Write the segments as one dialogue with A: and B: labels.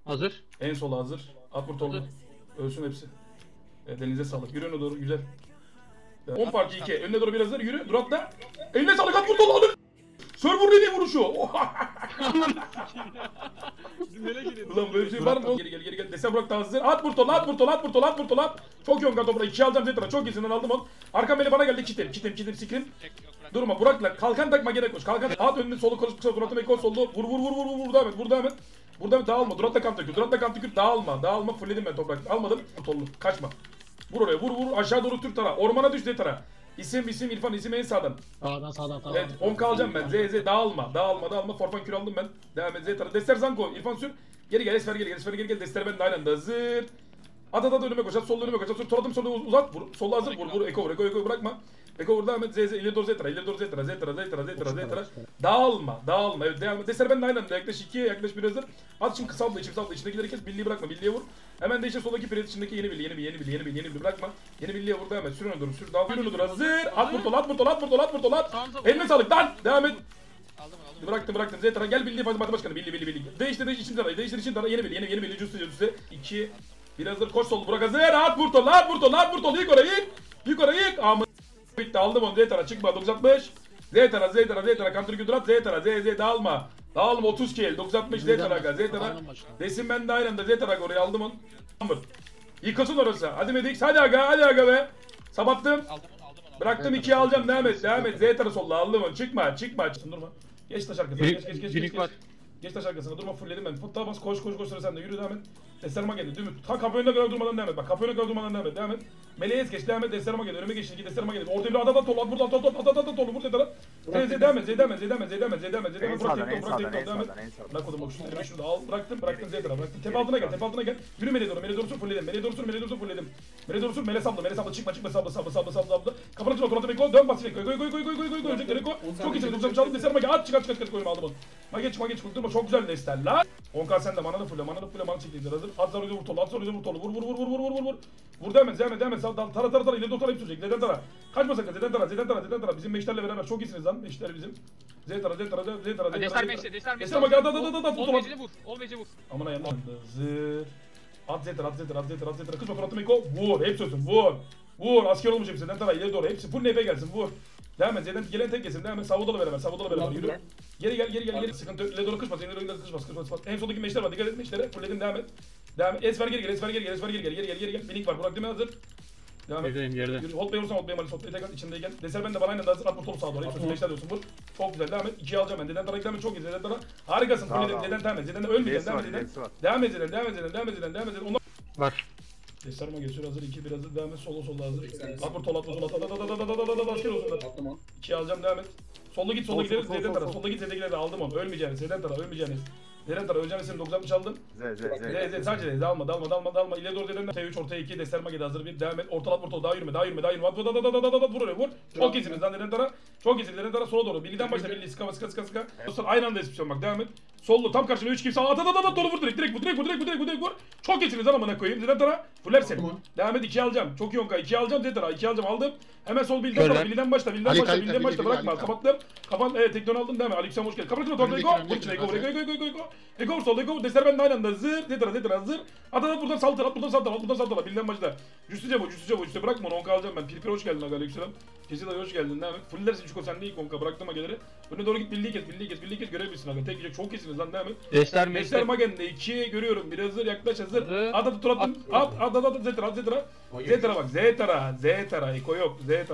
A: Hazır.
B: En sola hazır. At vur torlu. Ölsün hepsi. Evet, elinize sağlık. Yürü öne doğru güzel. 10 parti 2. Önüne doğru biraz hazır. Yürü. Dur atla. Eline sağlık at vur torlu alır. Server dediği vuruşu. Ulan böyle bir şey var mı? Geri gel. Desen bırak da hazır. At vur torlu at vur torlu at vur torlu at vur torlu at. Çok yoğun kartopla. 2 alacağım Zetra. Çok iyisin aldım onu. Arkam beni bana geldi. Kitim sikrim. Durma Burak'la. Kalkan takma gerek koş. Kalkan at önünü solu koş. Durat'ı ekol soldu. Vur devam et. Burada bir dağılma. Durat'la kan tükür. Dağılma. Fullledim ben toprak. Almadım. Tollu. Kaçma. Vur oraya. Vur. Aşağı doğru Türk tara. Ormana düş tara. İsim İrfan. İsim en sağdan.
C: Sağdan.
B: Evet. 10 kalacağım ben. Z. Dağılma. Forfan kür aldım ben. Devam et. Z tara. Dester Zanko. İrfan sür. Geri gel. Esfer geri. Dester ben de aynen de hazır. At önüme koş. Sol önüme koş. Turadım solda uzat. Vur. Solla hazır. Vur. Eko bırakma. Eko vur devam et. Z. İleri doğru Z tara. Dağılma. Evet devam et. Dester ben de aynen de. Yaklaş 2'ye yaklaş 1 hazır. At şimdi kısa abla içindekileri kes. Birliği bırakma. Birliğe vur. Hemen de işte soldaki piret içindeki yeni birliği bırakma. Yeni birliğe vur devam et. Sür öne dur. Dağıl yürü dur hazır. At vur tolat. Eline sağlık lan. Devam et. Bıraktım. Zetra gel birliği başkanı. Birliği. Değiştir için tara. Yeni birliği. Cüsse. 2. Biraz koş sol. Burak hazır. At vur tol. Yık orayı. Ama bitti aldım onu. Zetra çıkma. 960. Zetra. Kantır güdür at. Zetra. Z. Dağılma 30 kill. 960 Zetra. Desin ben de aynen de Zetra oraya aldım onu. Yıkılsın orası. Hadi Medix. Hadi aga be. Sabattım. Bıraktım 2'yi alacağım. Devam et. Zetra solla aldım onu. Çıkma. Durma. Geç taş arkasına. Geç. Geç taş arkasına. Durma fullledim ben. Futta bas koş sıra sende. Yürü devam et. Desterma geldi. Dümdüz. Ta kapı önüne kadar durmadan devam et. Bak kapı önüne kadar durmadan devam et. Meleğe geç devam et. Desterma geldi. Önüme geç. Desterma geldi. Orada bir ada tolu. At buradan tolu. Vur dedara. Devam et. Burak devam et. Bırak oğlum bak şunu da al. Bıraktım Zetra. Tepe altına gel. Yürü meleğe doğru sur fullledim. Meleğe doğru sur. Mele sabla. Çıkma. Sabla. Kapını açma. Turatı bekle. Dön bas. Koy. Ölecekleri koy. Çok iyi. 90 çaldım. Desterma gel. At çıkar koyma aldım onu. Mageç durma. Çok güzel dester lan. 10k sen de mana da fulle. Mana çekildi hazır. At zarı vur tolu. Vur. Vur devam et. Tara ileri doğru hep sürecek. Zeden tara. Kaçma sakın. Zeden tara. Bizim meşlerle beraber çok iyisiniz lan. Meşler bizim. Zedara.
A: Destar meşte.
B: Destar bak.
A: Ol veci vur.
B: Amına yanına. Zır. At Zedara. Kız oturatım eko. Vur. Hepsi olsun. Vur. Asker olmuş hepsi. Zeden tara ileri doğru. Hepsi full nefeye gelsin. Vur. Devam et. Zeden gelen tek gelsin. Devam et. Savudalı beraber. Yürü. Geri gel. Sıkıntı yok. İleri doğru kışmaz. En soldaki meşler var. Dikkat et meşlere. Fulledim devam et. Esfer geri gel. Minik var. Burak değil mi hazır? Devam et. Yürü. Holt'la vursan Holt'la Malis. Holt'la tekrar içindeyken. Deser ben de bana aynı da hazır. At vur sağa doğru. Hepsi meşler diyorsun. Vur. Çok güzel. Devam et. 2'yi alacağım ben. Zeden tara devam et. Çok iyi. Zeden tara. Harikasın. Fulledim. Zeden devam et. Zeden'de ölmeyeceksin. Devam et. Devam et. Onlar
A: Var.
B: Destarma geçiyor hazır 2 biraz hazır devam et sola hazır. At vur tol at asker olsun. 2 alacağım devam et. Sola git Zeden tara. Sola git Zed'e aldım onu. Ölmeyeceğiniz. Zeden tara ölmeyeceğiniz. Zeden tara öleceğiniz seni 960 aldım. Sadece Z dalma. İleri doğru Zeden'den T3 ortaya 2 Destarma geldi hazır bir devam et. Ortalat vur tol daha yürüme. Vur oraya vur. Çok iyisiniz lan Zeden tara. Çok iyisiniz Zeden tara sola doğru. Birliğden başla birliği sıka. Dostlar aynı anda espisyon bak devam et. Sollu tam karşına 3 kimse at dolu vur direkt vur. Çok iyisiniz lan amına koyayım. Zeden tara fuller seni. Devam et 2 alacağım. Çok iyi onka 2 alacağım Zeden tara 2 alacağım aldım. Hemen sol birliğden başla. Birliğden başla bırakma. Kapattım. Kafan tekton aldım devam et. Aleyküm hoş geldin. Kapatın ortaya Ego. Vur içine Ego vur sol Ego. Dester ben de aynı anda hazır. Zedra hazır. At buradan saldır. Birliğden başla. Cüstüce bu. Bırakma onu 10k alacağım ben. Pirpir hoş geldin aga aleyküm. Kesinlikle hoş geldin devam et. Fullersin Çiko sen değil konka bıraktım mageleri. Önüne doğru git birliği kes görebilirsin aga. Tek yiyecek çok iyisiniz lan devam et. Dester Magen'de 2 görüyorum. Biraz hazır yaklaş hazır. At turattım. At Zedra bak. Zedra Eko yok.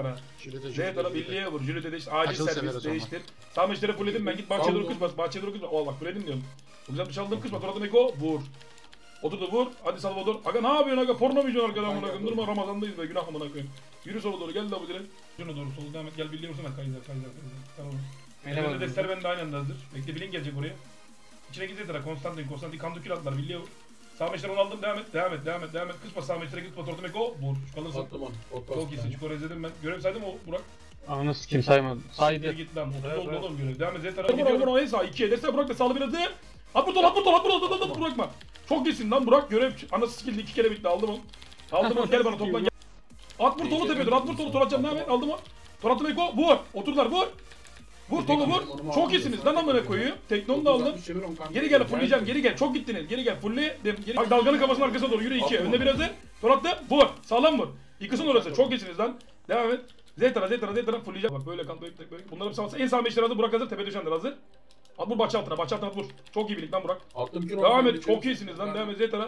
B: Zedra birliğe vur. Jülide değiştir. Acil servis değiştir. Sağ meşlere fulledim ben git bahçeye doğru kış bas. Bahçeye doğru kış bas. Allah fulledim diyorum. Güzel bir şey aldım kış bas. Turattım Eko vur. Oturdu vur. Hadi Salvador. Aga ne yapıyorsun aga? Porno mu izliyorsun arkadan amına koyayım? Durma Ramazan'dayız be. Günah amına koyayım. Yürü sola doğru. Gel de bu direkt. Şuna doğru sola devam et. Gel birliğe vursana Kaiser. Tamam. Elimde Dester ben de aynı anda hazır. Bekle bilin gelecek oraya. İçine git Zetra. Konstantin Kandukül atlar. Birliğe vur. Sağ meşleri onu aldım. Devam et. Kısma sağ meşlere git. Orta Meko. Vur. Kalırsın. Çok iyisin. Çukur izledim ben. Görev saydım o Burak.
A: Anası kim saymadı? Saydı.
B: Git lan. Oldu oğlum görev. Devam et Zetra. Vur en sağ 2'ye. Dester Burak da sağlı biraz hızlı. At vur bırakma. Çok iyisin lan Burak. Görev anası skill'di 2 kere bitti. Aldım onu. Gel bana toplan gel. At vur tolu tepedir. Tor atacağım devam et. Aldım o. Tor attım Eko. Vur. Oturdular vur. Vur Tolu vur. Çok iyisiniz lan amına koyuyor. Teknonu da aldım. Geri gel fulleyeceğim. Geri gel. Çok gittiniz. Geri gel. Fullledim. Bak dalganın kafasının arkasına doğru yürü 2. Önde biraz. Sol attı. Vur. Sağlam vur. Yıkısın orası. Çok iyisiniz lan. Devam et. Z-tara fulleyeceğim. Bak böyle kan böyle. Bunları bir savunsa en sağ meşleri hazır. Burak hazır. Tepe düşenler hazır. At vur bahçe altına. Bahçe altına vur. Çok iyi birlik lan Burak. Devam et. Çok iyisiniz lan. Devam et Z-tara.